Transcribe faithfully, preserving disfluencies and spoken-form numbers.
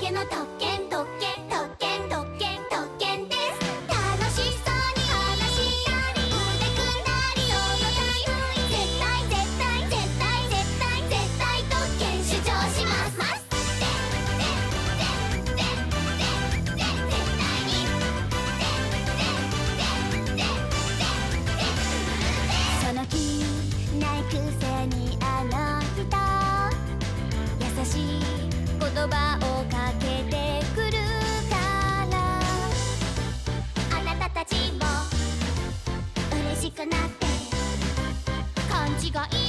けの特権特権特権特権特権です。楽しそうに話したり腕組んだりそのタイム絶対絶対絶対絶対絶対特権主張しますます絶対にその気ないくせにあの人優しい言葉をかけてくるからあなたたちも嬉しくなって勘違い